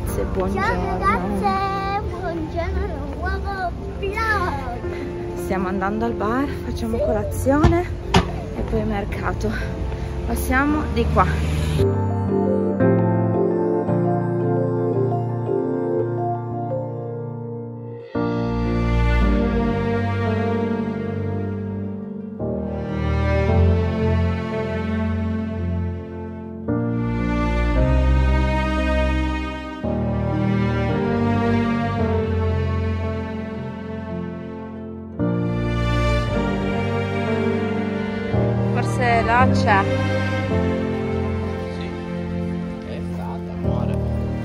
ragazze, buongiorno. Ciao ragazze, buongiorno, nuovo vlog. Stiamo andando al bar, facciamo colazione e poi mercato. Passiamo di qua. Forse là c'è. Sì, è stata, amore.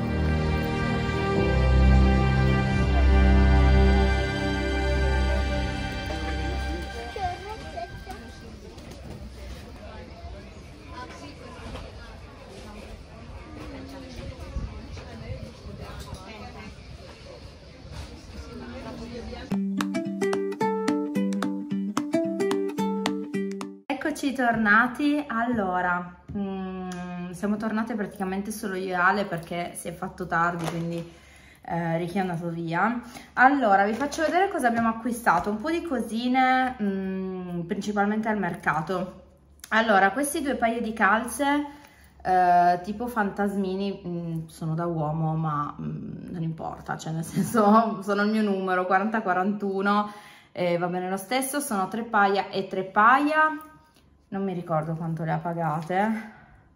Eccoci tornati. Allora, siamo tornate praticamente solo io e Ale perché si è fatto tardi, quindi Ricky è andato via. Allora, vi faccio vedere cosa abbiamo acquistato, un po' di cosine, principalmente al mercato. Allora, questi due paio di calze, tipo fantasmini, sono da uomo, ma non importa, cioè nel senso sono il mio numero, 40-41, va bene lo stesso, sono 3 paia e 3 paia. Non mi ricordo quanto le ha pagate,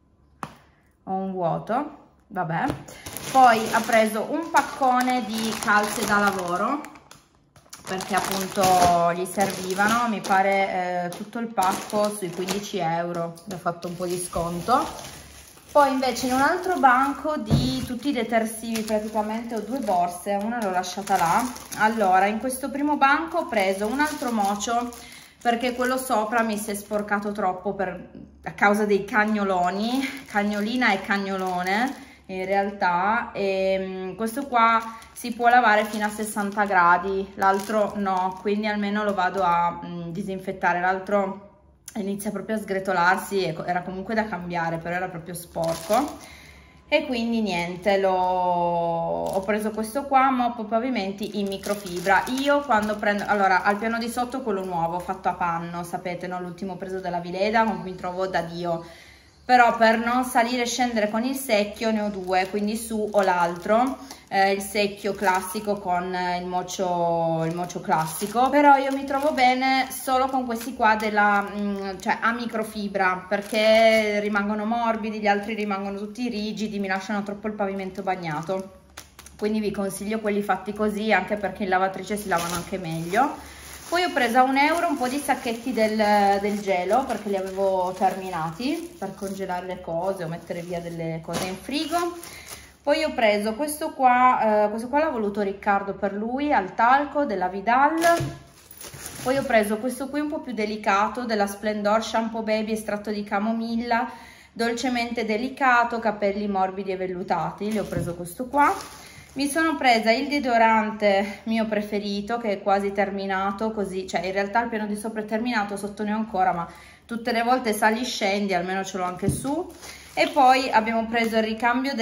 ho un vuoto, vabbè. Poi ha preso un paccone di calze da lavoro, perché appunto gli servivano, mi pare tutto il pacco sui 15 euro, gli ho fatto un po' di sconto. Poi invece in un altro banco di tutti i detersivi praticamente ho 2 borse, una l'ho lasciata là. Allora, in questo primo banco ho preso un altro mocio, perché quello sopra mi si è sporcato troppo a causa dei cagnoloni, cagnolina e cagnolone in realtà, e questo qua si può lavare fino a 60 gradi, l'altro no, quindi almeno lo vado a disinfettare, l'altro inizia proprio a sgretolarsi, era comunque da cambiare, però era proprio sporco. E quindi niente, ho preso questo qua, mop pavimenti in microfibra. Io quando prendo, allora al piano di sotto quello nuovo fatto a panno, sapete, no? L'ultimo preso dalla Vileda, con cui mi trovo da Dio, però per non salire e scendere con il secchio ne ho 2, quindi su o l'altro, il secchio classico con il mocio classico, però io mi trovo bene solo con questi qua cioè a microfibra, perché rimangono morbidi, gli altri rimangono tutti rigidi, mi lasciano troppo il pavimento bagnato, quindi vi consiglio quelli fatti così, anche perché in lavatrice si lavano anche meglio. Poi ho preso a 1 euro un po' di sacchetti del gelo, perché li avevo terminati, per congelare le cose o mettere via delle cose in frigo. Poi ho preso questo qua l'ha voluto Riccardo per lui, al talco della Vidal. Poi ho preso questo qui un po' più delicato, della Splendor Shampoo Baby estratto di camomilla, dolcemente delicato, capelli morbidi e vellutati, li ho preso questo qua. Mi sono presa il deodorante mio preferito, che è quasi terminato, così, cioè in realtà il piano di sopra è terminato, sotto ne ho ancora, ma tutte le volte sali scendi, almeno ce l'ho anche su. E poi abbiamo preso la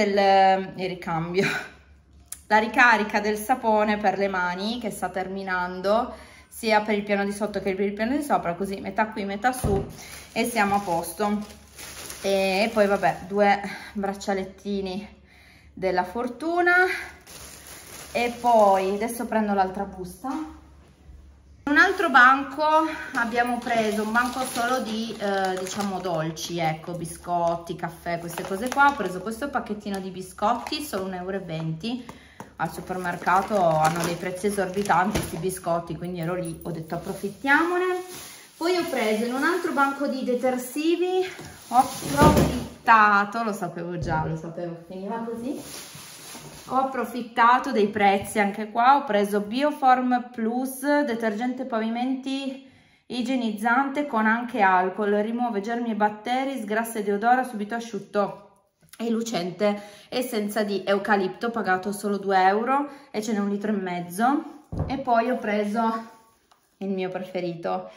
ricarica del sapone per le mani, che sta terminando, sia per il piano di sotto che per il piano di sopra, così metà qui, metà su, e siamo a posto. E poi vabbè, 2 braccialettini della Fortuna. E poi adesso prendo l'altra busta. In un altro banco abbiamo preso un banco solo di diciamo dolci, ecco, biscotti, caffè, queste cose qua. Ho preso questo pacchettino di biscotti, solo 1,20 euro. Al supermercato hanno dei prezzi esorbitanti questi biscotti, quindi ero lì, ho detto approfittiamone. Poi ho preso in un altro banco di detersivi, ho approfittato, lo sapevo già, lo sapevo che finiva così. Ho approfittato dei prezzi anche qua, ho preso Bioform Plus, detergente pavimenti igienizzante con anche alcol, rimuove germi e batteri, sgrassa e deodora, subito asciutto e lucente, essenza di eucalipto, pagato solo 2 euro e ce n'è 1,5 litri. E poi ho preso il mio preferito,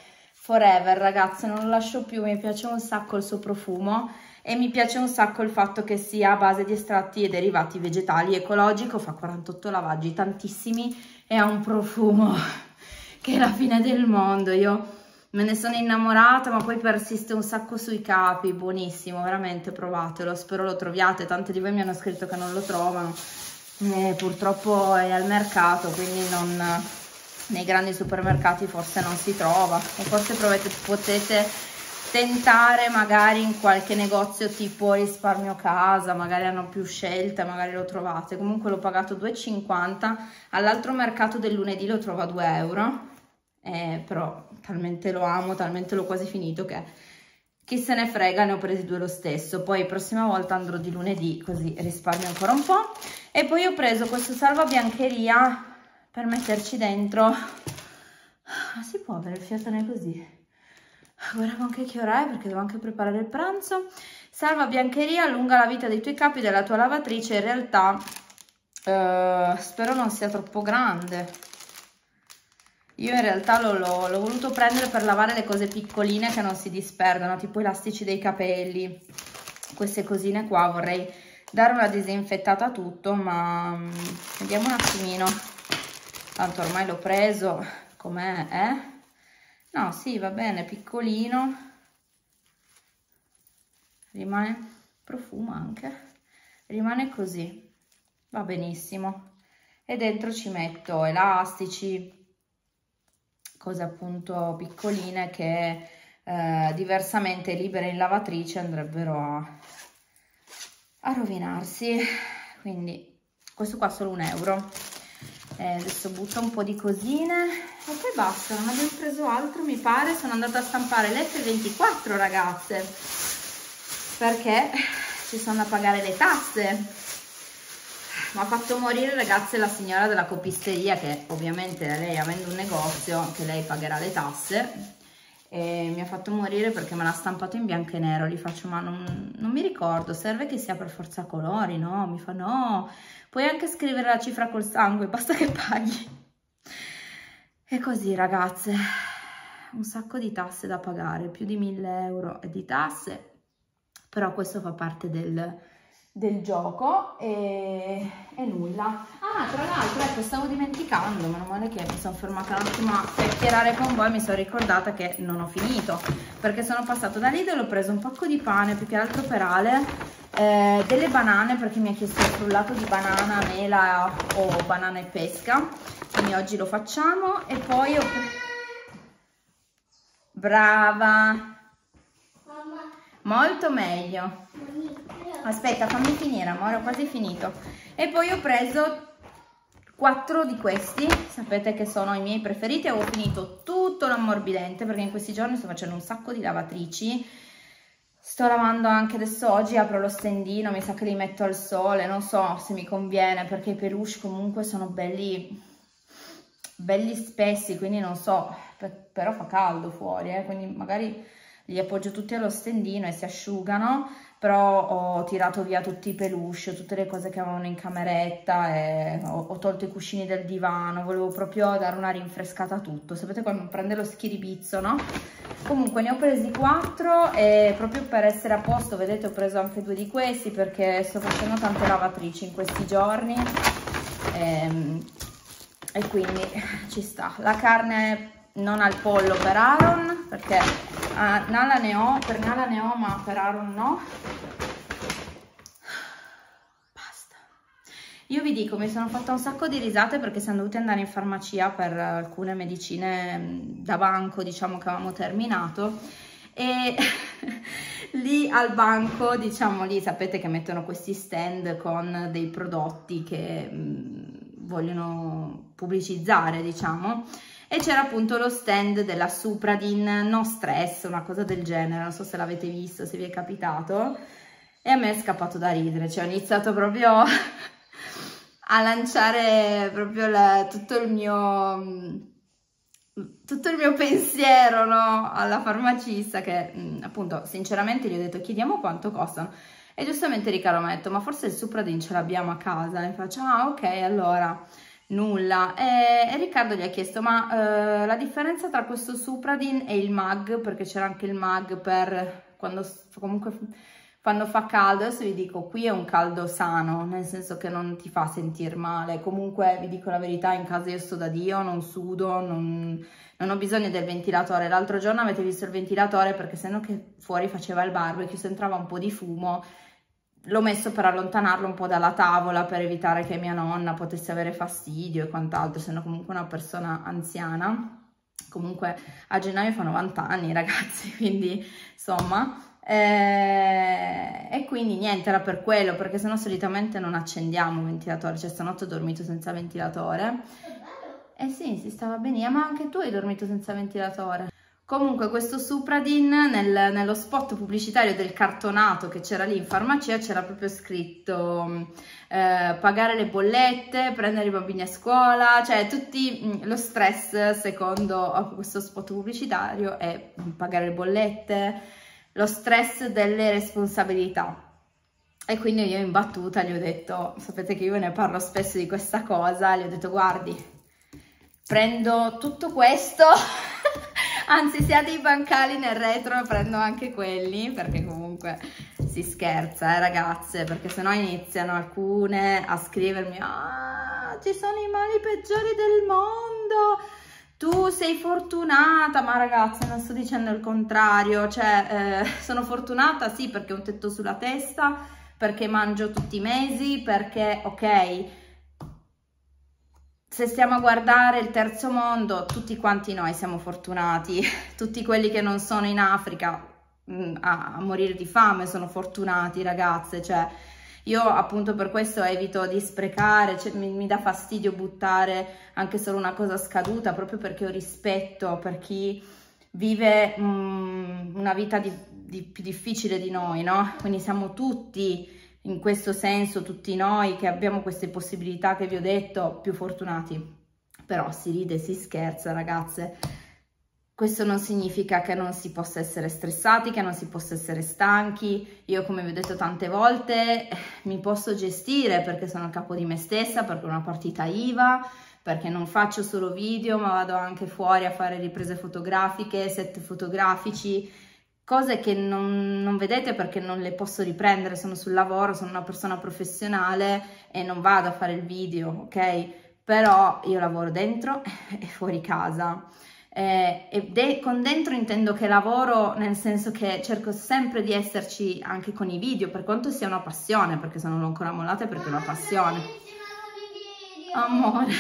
forever, ragazze, non lo lascio più, mi piace un sacco il suo profumo e mi piace un sacco il fatto che sia a base di estratti e derivati vegetali, ecologico, fa 48 lavaggi, tantissimi, e ha un profumo che è la fine del mondo. Io me ne sono innamorata, ma poi persiste un sacco sui capi, buonissimo, veramente provatelo, spero lo troviate. Tante di voi mi hanno scritto che non lo trovano, purtroppo è al mercato, quindi nei grandi supermercati forse non si trova, o forse potete tentare magari in qualche negozio tipo Risparmio Casa, magari hanno più scelte, magari lo trovate. Comunque l'ho pagato 2,50, all'altro mercato del lunedì lo trovo a 2 euro, però talmente lo amo, talmente l'ho quasi finito che chi se ne frega, ne ho presi 2 lo stesso. Poi prossima volta andrò di lunedì, così risparmio ancora un po'. E poi ho preso questo salvabiancheria per metterci dentro. Si può avere il fiatone così? Guarda anche che ora è, perché devo anche preparare il pranzo. Salvabiancheria, allunga la vita dei tuoi capi della tua lavatrice. In realtà spero non sia troppo grande. Io in realtà l'ho voluto prendere per lavare le cose piccoline che non si disperdono, tipo elastici dei capelli, queste cosine qua. Vorrei dare una disinfettata a tutto, ma vediamo un attimino. Tanto ormai l'ho preso, com'è, No, sì, va bene, piccolino. Rimane, profuma anche. Rimane così, va benissimo. E dentro ci metto elastici, cose appunto piccoline che diversamente libere in lavatrice andrebbero a rovinarsi. Quindi questo qua solo 1 euro. Adesso butto un po' di cosine e poi basta, non abbiamo preso altro, mi pare. Sono andata a stampare l'F24, ragazze, perché ci sono da pagare le tasse. Mi ha fatto morire, ragazze, la signora della copisteria, che ovviamente lei, avendo un negozio, anche lei pagherà le tasse, e mi ha fatto morire perché me l'ha stampato in bianco e nero. Gli faccio, ma non mi ricordo, serve che sia per forza a colori, no? Mi fa, no, puoi anche scrivere la cifra col sangue, basta che paghi. E così, ragazze, un sacco di tasse da pagare, più di 1000 euro di tasse, però questo fa parte del gioco e nulla. Ah, tra l'altro, ecco, stavo dimenticando, meno male che mi sono fermata un attimo a chiacchierare con voi, mi sono ricordata che non ho finito, perché sono passato da Lidl, ho preso un pacco di pane, più che altro per Ale, delle banane, perché mi ha chiesto il frullato di banana, mela o banana e pesca, quindi oggi lo facciamo. E poi ho brava, molto meglio. Aspetta, fammi finire, amore, ho quasi finito. E poi ho preso 4 di questi, sapete che sono i miei preferiti. Avevo finito tutto l'ammorbidente perché in questi giorni sto facendo un sacco di lavatrici. Sto lavando anche adesso, oggi apro lo stendino, mi sa che li metto al sole, non so se mi conviene perché i peluche comunque sono belli spessi, quindi non so, però fa caldo fuori, quindi magari li appoggio tutti allo stendino e si asciugano. Però ho tirato via tutti i peluche, tutte le cose che avevano in cameretta, e ho tolto i cuscini del divano, volevo proprio dare una rinfrescata a tutto. Sapete quando prende lo schiribizzo, no? Comunque ne ho presi 4 e proprio per essere a posto, vedete, ho preso anche 2 di questi perché sto facendo tante lavatrici in questi giorni e quindi ci sta. La carne non al pollo per Aaron, perché Nala ne ho, per Nala ne ho, ma per Aaron no. Basta. Io vi dico, mi sono fatta un sacco di risate perché siamo dovuti andare in farmacia per alcune medicine da banco, diciamo, che avevamo terminato, e lì al banco, diciamo, lì sapete che mettono questi stand con dei prodotti che vogliono pubblicizzare, diciamo. E c'era appunto lo stand della Supradin No Stress, una cosa del genere, non so se l'avete visto, se vi è capitato, e a me è scappato da ridere, cioè ho iniziato proprio a lanciare proprio tutto il mio pensiero, no? Alla farmacista, che appunto sinceramente gli ho detto chiediamo quanto costano, e giustamente Riccardo mi ha detto ma forse il Supradin ce l'abbiamo a casa, e faccio ah ok, allora nulla. E Riccardo gli ha chiesto ma la differenza tra questo Supradin e il mag, perché c'era anche il mag per quando comunque quando fa caldo. Adesso vi dico, qui è un caldo sano, nel senso che non ti fa sentire male. Comunque vi dico la verità, in casa io sto da Dio, non sudo, non ho bisogno del ventilatore. L'altro giorno avete visto il ventilatore perché sennò che fuori faceva il barbecue, se entrava un po' di fumo. L'ho messo per allontanarlo un po' dalla tavola, per evitare che mia nonna potesse avere fastidio e quant'altro, essendo comunque una persona anziana. Comunque a gennaio fa 90 anni, ragazzi, quindi insomma. E quindi niente, era per quello, perché sennò solitamente non accendiamo il ventilatore. Cioè stanotte ho dormito senza ventilatore. Eh sì, si stava bene, ma anche tu hai dormito senza ventilatore. Comunque questo Supradin nello spot pubblicitario del cartonato che c'era lì in farmacia c'era proprio scritto pagare le bollette, prendere i bambini a scuola, cioè tutti lo stress secondo questo spot pubblicitario è pagare le bollette, lo stress delle responsabilità. E quindi io in battuta gli ho detto, sapete che io ne parlo spesso di questa cosa, gli ho detto guardi, prendo tutto questo anzi siate i bancali nel retro, prendo anche quelli, perché comunque si scherza, ragazze, perché sennò iniziano alcune a scrivermi ah, ci sono i mali peggiori del mondo, tu sei fortunata. Ma ragazze, non sto dicendo il contrario, cioè sono fortunata sì perché ho un tetto sulla testa, perché mangio tutti i mesi, perché ok, se stiamo a guardare il terzo mondo, tutti quanti noi siamo fortunati, tutti quelli che non sono in Africa a morire di fame sono fortunati, ragazze. Cioè io appunto per questo evito di sprecare, cioè, mi dà fastidio buttare anche solo una cosa scaduta, proprio perché ho rispetto per chi vive una vita più difficile di noi, no? Quindi siamo tutti, in questo senso, tutti noi che abbiamo queste possibilità che vi ho detto, più fortunati. Però si ride, si scherza, ragazze. Questo non significa che non si possa essere stressati, che non si possa essere stanchi. Io, come vi ho detto tante volte, mi posso gestire perché sono a capo di me stessa, perché ho una partita IVA, perché non faccio solo video, ma vado anche fuori a fare riprese fotografiche, set fotografici, cose che non vedete perché non le posso riprendere, sono sul lavoro, sono una persona professionale e non vado a fare il video, ok? Però io lavoro dentro e fuori casa. Con dentro intendo che lavoro nel senso che cerco sempre di esserci anche con i video, per quanto sia una passione, perché se non l'ho ancora mollata è perché è una passione. Amore.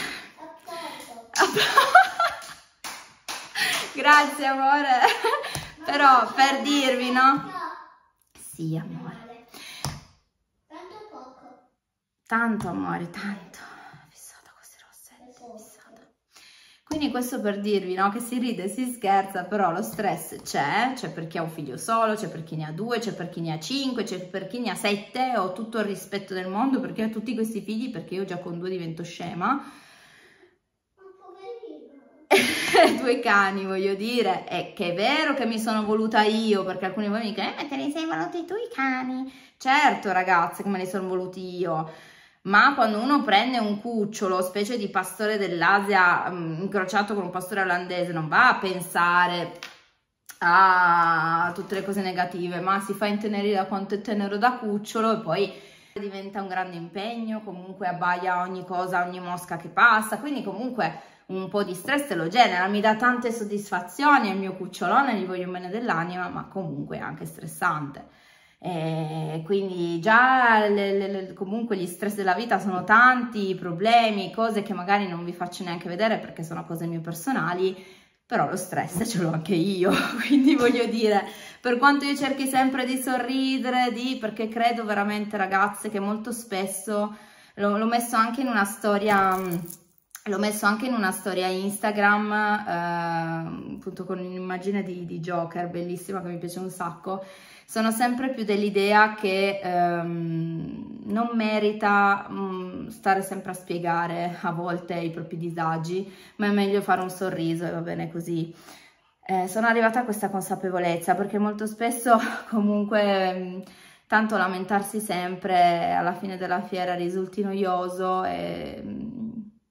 Grazie, amore. Però per dirvi, no? Sì, amore. Tanto poco. Tanto, amore, tanto. Fissata queste rossette, fissata. Quindi questo per dirvi, no? Che si ride, si scherza, però lo stress c'è per chi ha un figlio solo, c'è per chi ne ha 2, c'è per chi ne ha 5, c'è per chi ne ha 7. Ho tutto il rispetto del mondo perché ho tutti questi figli, perché io già con 2 divento scema. 2 cani, voglio dire, è che è vero che mi sono voluta io, perché alcuni di voi mi dicono ma te li sei voluti tu i cani? Certo, ragazze, che me li sono voluti io, ma quando uno prende un cucciolo, specie di pastore dell'Asia incrociato con un pastore olandese, non va a pensare a tutte le cose negative, ma si fa intenerire da quanto è tenero da cucciolo e poi diventa un grande impegno, comunque abbaia ogni cosa, ogni mosca che passa, quindi comunque un po' di stress lo genera, mi dà tante soddisfazioni, il mio cucciolone, gli voglio bene dell'anima, ma comunque è anche stressante. Quindi già comunque gli stress della vita sono tanti, problemi, cose che magari non vi faccio neanche vedere perché sono cose mie personali, però lo stress ce l'ho anche io, quindi voglio dire, per quanto io cerchi sempre di sorridere, perché credo veramente, ragazze, che molto spesso, l'ho messo anche in una storia... L'ho messo anche in una storia Instagram, appunto con un'immagine di Joker, bellissima, che mi piace un sacco. Sono sempre più dell'idea che non merita stare sempre a spiegare a volte i propri disagi, ma è meglio fare un sorriso e va bene così. Sono arrivata a questa consapevolezza, perché molto spesso comunque... tanto lamentarsi sempre alla fine della fiera risulti noioso e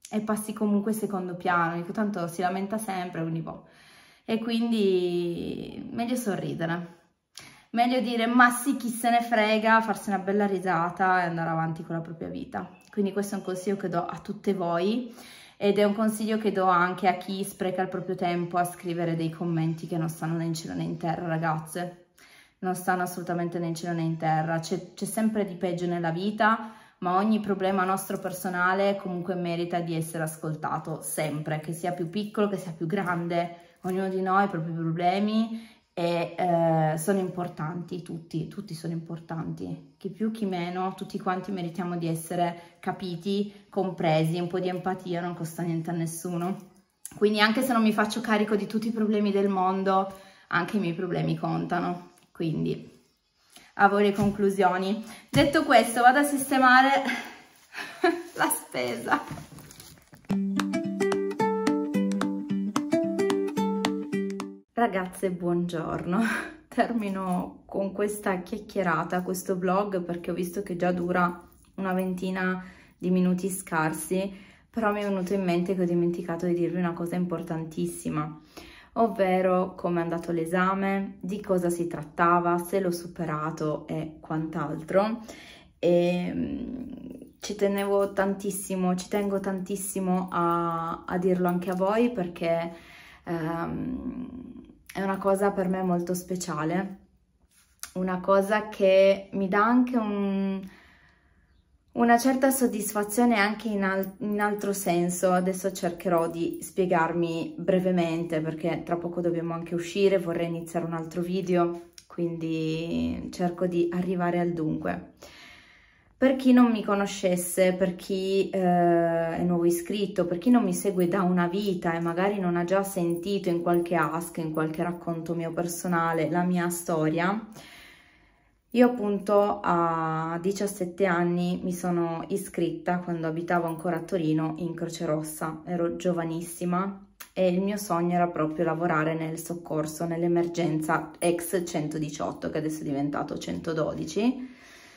e passi comunque in secondo piano, dico tanto si lamenta sempre, quindi boh. E quindi meglio sorridere, meglio dire ma sì chi se ne frega, farsi una bella risata e andare avanti con la propria vita. Quindi questo è un consiglio che do a tutte voi ed è un consiglio che do anche a chi spreca il proprio tempo a scrivere dei commenti che non stanno né in cielo né in terra, ragazze, non stanno assolutamente né in cielo né in terra, c'è sempre di peggio nella vita, ma ogni problema nostro personale comunque merita di essere ascoltato sempre, che sia più piccolo, che sia più grande, ognuno di noi ha i propri problemi e sono importanti, tutti sono importanti, chi più chi meno, tutti quanti meritiamo di essere capiti, compresi, un po' di empatia non costa niente a nessuno, quindi anche se non mi faccio carico di tutti i problemi del mondo, anche i miei problemi contano, quindi a voi le conclusioni. Detto questo, vado a sistemare la spesa. Ragazze, buongiorno. Termino con questa chiacchierata, questo vlog, perché ho visto che già dura una ventina di minuti scarsi, però mi è venuto in mente che ho dimenticato di dirvi una cosa importantissima, ovvero come è andato l'esame, di cosa si trattava, se l'ho superato e quant'altro. E ci tengo tantissimo a dirlo anche a voi, perché è una cosa per me molto speciale, una cosa che mi dà anche una certa soddisfazione anche in altro senso. Adesso cercherò di spiegarmi brevemente, perché tra poco dobbiamo anche uscire, vorrei iniziare un altro video, quindi cerco di arrivare al dunque. Per chi non mi conoscesse, per chi è nuovo iscritto, per chi non mi segue da una vita e magari non ha già sentito in qualche ask, in qualche racconto mio personale, la mia storia, io appunto a 17 anni mi sono iscritta, quando abitavo ancora a Torino, in Croce Rossa. Ero giovanissima e il mio sogno era proprio lavorare nel soccorso, nell'emergenza ex 118, che adesso è diventato 112.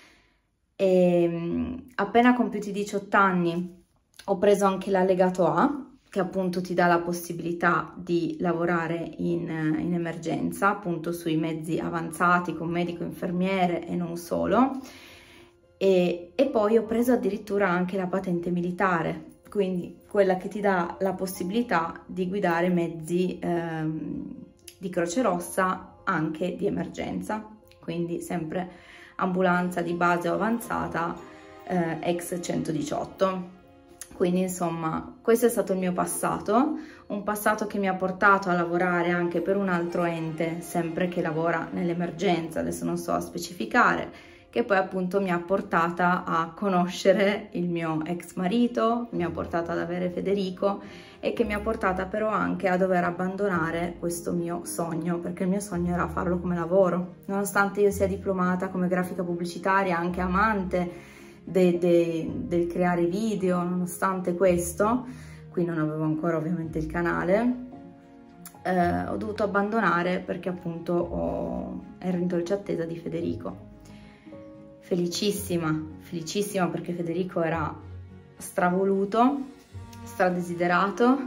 E appena compiuti 18 anni ho preso anche l'allegato A, che appunto ti dà la possibilità di lavorare in emergenza, appunto sui mezzi avanzati con medico, infermiere e non solo, e poi ho preso addirittura anche la patente militare, quindi quella che ti dà la possibilità di guidare mezzi di Croce Rossa anche di emergenza, quindi sempre ambulanza di base o avanzata ex 118. Quindi insomma questo è stato il mio passato, un passato che mi ha portato a lavorare anche per un altro ente, sempre che lavora nell'emergenza, adesso non so a specificare, che poi appunto mi ha portata a conoscere il mio ex marito, mi ha portata ad avere Federico e che mi ha portata però anche a dover abbandonare questo mio sogno, perché il mio sogno era farlo come lavoro, nonostante io sia diplomata come grafica pubblicitaria, anche amante del creare video, nonostante questo, qui non avevo ancora ovviamente il canale, ho dovuto abbandonare perché appunto ero in dolce attesa di Federico. Felicissima perché Federico era stravoluto, stradesiderato,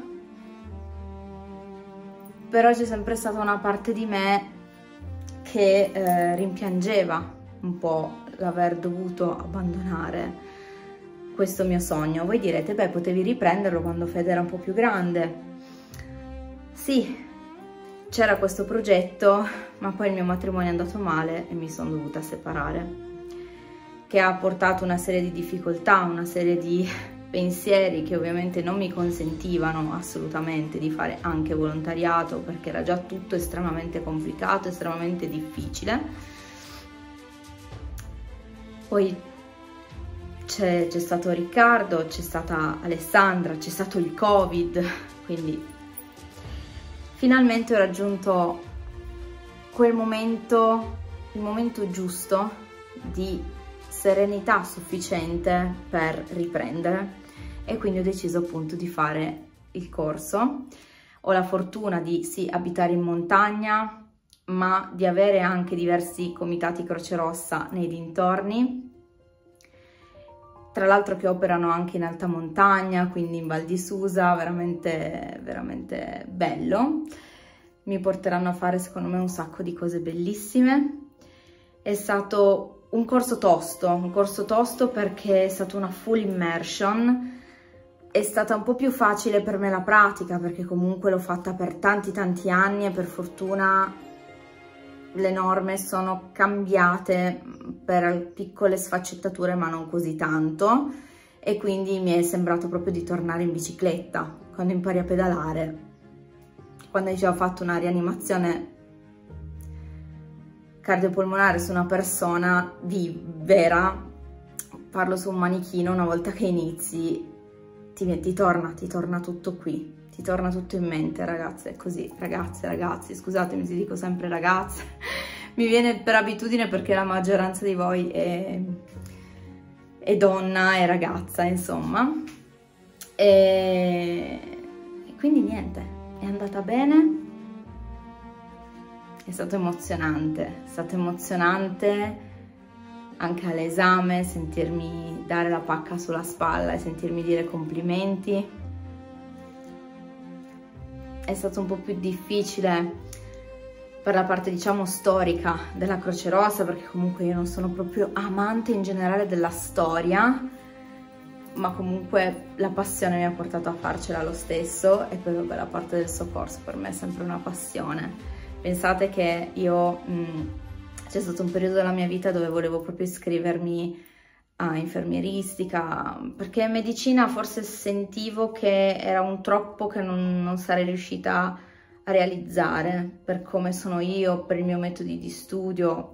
però c'è sempre stata una parte di me che rimpiangeva un po' l'aver dovuto abbandonare questo mio sogno. Voi direte, beh, potevi riprenderlo quando Fede era un po' più grande. Sì, c'era questo progetto, ma poi il mio matrimonio è andato male e mi sono dovuta separare, che ha portato una serie di difficoltà, una serie di pensieri che ovviamente non mi consentivano assolutamente di fare anche volontariato, perché era già tutto estremamente complicato, estremamente difficile. Poi c'è stato Riccardo, c'è stata Alessandra, c'è stato il Covid, quindi finalmente ho raggiunto quel momento, il momento giusto di serenità sufficiente per riprendere, e quindi ho deciso appunto di fare il corso. Ho la fortuna di sì abitare in montagna, ma di avere anche diversi comitati Croce Rossa nei dintorni, tra l'altro che operano anche in alta montagna, quindi in Val di Susa, veramente, veramente bello. Mi porteranno a fare secondo me un sacco di cose bellissime. È stato un corso tosto perché è stata una full immersion. È stata un po' più facile per me la pratica perché comunque l'ho fatta per tanti anni e per fortuna le norme sono cambiate per piccole sfaccettature ma non così tanto, e quindi mi è sembrato proprio di tornare in bicicletta quando impari a pedalare. Quando ho fatto una rianimazione cardiopolmonare su una persona vera, parlo su un manichino, una volta che inizi ti torna tutto qui, ti torna tutto in mente, ragazze, è così, ragazze, ragazzi, scusatemi se dico sempre ragazze, mi viene per abitudine perché la maggioranza di voi è donna, è ragazza, insomma, e quindi niente, è andata bene, è stato emozionante anche all'esame, sentirmi dare la pacca sulla spalla e sentirmi dire complimenti. È stato un po' più difficile per la parte, diciamo, storica della Croce Rossa, perché comunque io non sono proprio amante in generale della storia, ma comunque la passione mi ha portato a farcela lo stesso, e poi vabbè, la parte del soccorso per me è sempre una passione. Pensate che io... c'è stato un periodo della mia vita dove volevo proprio iscrivermi a infermieristica, perché medicina forse sentivo che era un troppo che non sarei riuscita a realizzare per come sono io, per i miei metodi di studio.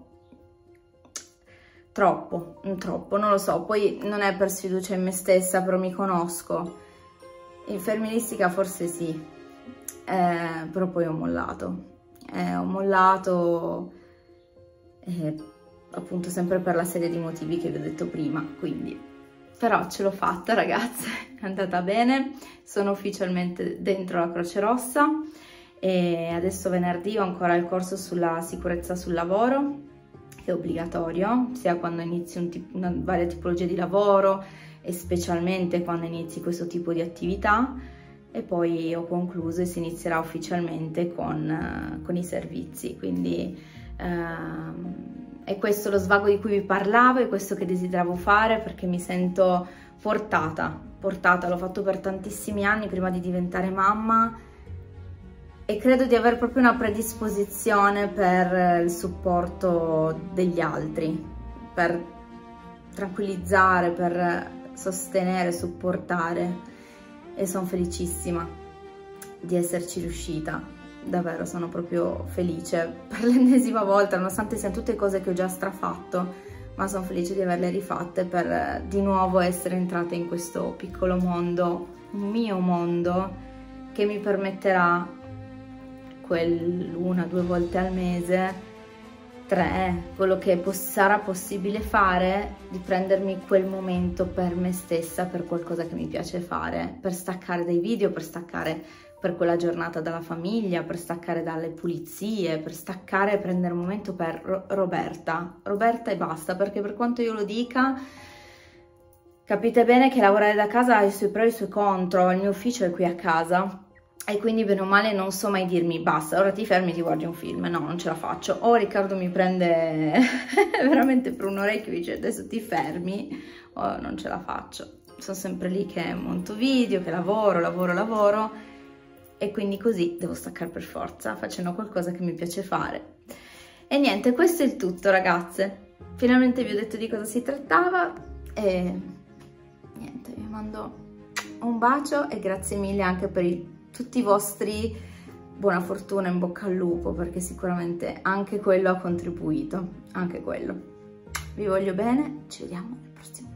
Troppo, non lo so, poi non è per sfiducia in me stessa, però mi conosco. Infermieristica forse sì, però poi ho mollato. Appunto sempre per la serie di motivi che vi ho detto prima, quindi però ce l'ho fatta, ragazze, è andata bene, sono ufficialmente dentro la Croce Rossa e adesso venerdì ho ancora il corso sulla sicurezza sul lavoro, che è obbligatorio sia quando inizi una varia tipologia di lavoro e specialmente quando inizi questo tipo di attività, e poi ho concluso e si inizierà ufficialmente con i servizi, quindi è questo lo svago di cui vi parlavo, è questo che desideravo fare perché mi sento portata, l'ho fatto per tantissimi anni prima di diventare mamma e credo di avere proprio una predisposizione per il supporto degli altri, per tranquillizzare, per sostenere, supportare, e sono felicissima di esserci riuscita. Davvero sono proprio felice per l'ennesima volta, nonostante siano tutte cose che ho già strafatto, ma sono felice di averle rifatte per di nuovo essere entrata in questo piccolo mondo, un mio mondo, che mi permetterà una o due volte al mese, 3, quello che sarà possibile fare, di prendermi quel momento per me stessa, per qualcosa che mi piace fare, per staccare dai video, per staccare per quella giornata dalla famiglia, per staccare dalle pulizie, per staccare e prendere un momento per Roberta e basta, perché per quanto io lo dica, capite bene che lavorare da casa ha i suoi pro e i suoi contro, il mio ufficio è qui a casa e quindi bene o male non so mai dirmi basta, ora ti fermi e ti guardi un film, no, non ce la faccio. O Riccardo mi prende veramente per un orecchio e dice adesso ti fermi, o non ce la faccio. Sono sempre lì che monto video, che lavoro, e quindi così devo staccare per forza facendo qualcosa che mi piace fare. E niente, questo è il tutto, ragazze. Finalmente vi ho detto di cosa si trattava e niente, vi mando un bacio e grazie mille anche per tutti i vostri buona fortuna, in bocca al lupo, perché sicuramente anche quello ha contribuito, anche quello. Vi voglio bene, ci vediamo al prossimo video.